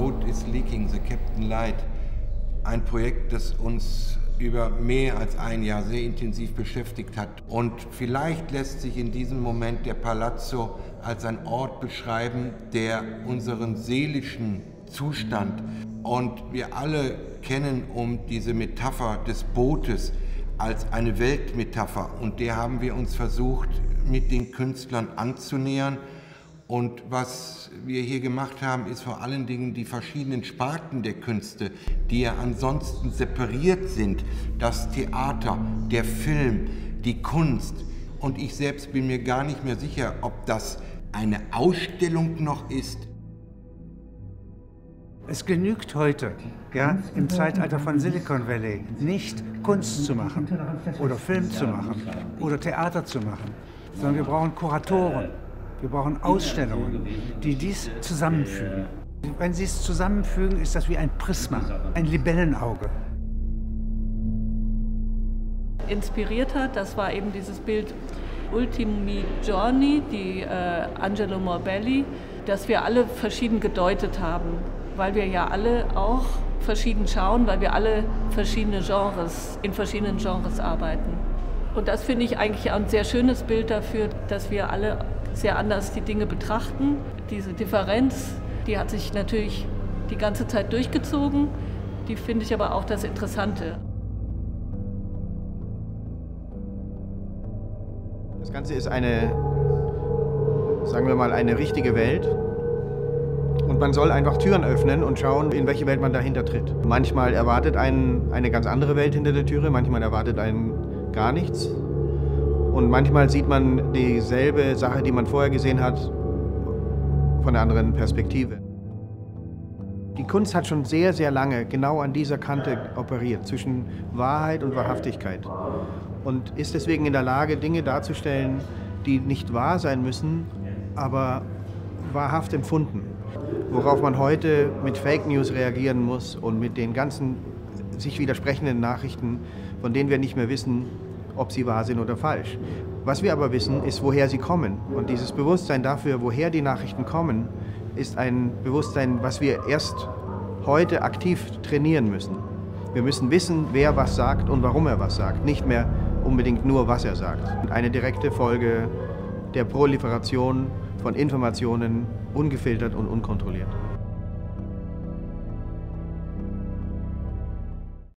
Boat is Leaking, The Captain Light. Ein Projekt, das uns über mehr als ein Jahr sehr intensiv beschäftigt hat. Und vielleicht lässt sich in diesem Moment der Palazzo als ein Ort beschreiben, der unseren seelischen Zustand, und wir alle kennen diese Metapher des Bootes als eine Weltmetapher, und der haben wir uns versucht, mit den Künstlern anzunähern. Und was wir hier gemacht haben, ist vor allen Dingen die verschiedenen Sparten der Künste, die ja ansonsten separiert sind. Das Theater, der Film, die Kunst. Und ich selbst bin mir gar nicht mehr sicher, ob das eine Ausstellung noch ist. Es genügt heute, ja, im Zeitalter von Silicon Valley, nicht Kunst zu machen oder Film zu machen oder Theater zu machen, sondern wir brauchen Kuratoren, wir brauchen Ausstellungen, die dies zusammenfügen. Wenn sie es zusammenfügen, ist das wie ein Prisma, ein Libellenauge. Inspiriert hat, das war eben dieses Bild Ultimi Giorni, die Angelo Morbelli, das wir alle verschieden gedeutet haben, weil wir ja alle auch verschieden schauen, weil wir alle in verschiedenen Genres arbeiten. Und das finde ich eigentlich ein sehr schönes Bild dafür, dass wir alle sehr anders die Dinge betrachten. Diese Differenz, die hat sich natürlich die ganze Zeit durchgezogen, die finde ich aber auch das Interessante. Das Ganze ist eine, sagen wir mal, eine richtige Welt. Und man soll einfach Türen öffnen und schauen, in welche Welt man dahinter tritt. Manchmal erwartet einen eine ganz andere Welt hinter der Türe, manchmal erwartet einen gar nichts. Und manchmal sieht man dieselbe Sache, die man vorher gesehen hat, von einer anderen Perspektive. Die Kunst hat schon sehr, sehr lange genau an dieser Kante operiert, zwischen Wahrheit und Wahrhaftigkeit. Und ist deswegen in der Lage, Dinge darzustellen, die nicht wahr sein müssen, aber wahrhaft empfunden. Worauf man heute mit Fake News reagieren muss und mit den ganzen sich widersprechenden Nachrichten, von denen wir nicht mehr wissen, ob sie wahr sind oder falsch. Was wir aber wissen, ist, woher sie kommen. Und dieses Bewusstsein dafür, woher die Nachrichten kommen, ist ein Bewusstsein, was wir erst heute aktiv trainieren müssen. Wir müssen wissen, wer was sagt und warum er was sagt, nicht mehr unbedingt nur, was er sagt. Eine direkte Folge der Proliferation von Informationen, ungefiltert und unkontrolliert.